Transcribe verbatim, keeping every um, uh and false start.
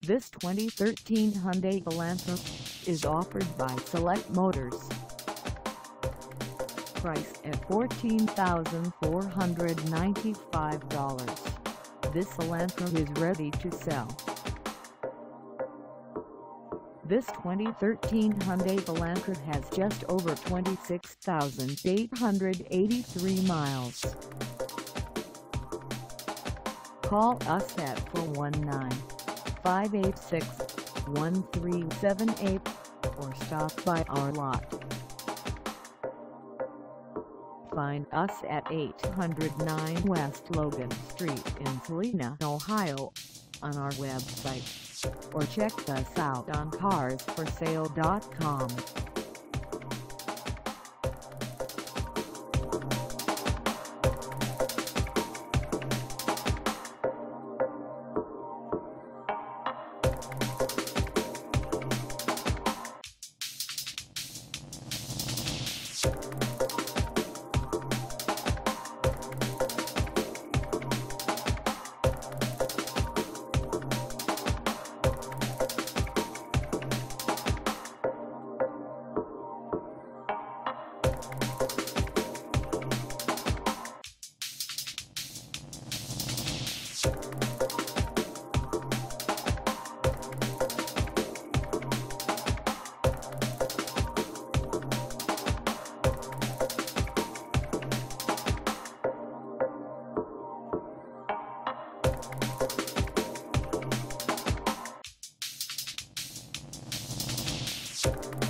This twenty thirteen Hyundai Elantra is offered by Select Motors. Priced at fourteen thousand four hundred ninety-five dollars, this Elantra is ready to sell. This twenty thirteen Hyundai Elantra has just over twenty-six thousand eight hundred eighty-three miles. Call us at four one nine, five eight six, one three seven eight or stop by our lot. Find us at eight hundred nine West Logan Street in Celina, Ohio, on our website, or check us out on cars for sale dot com. You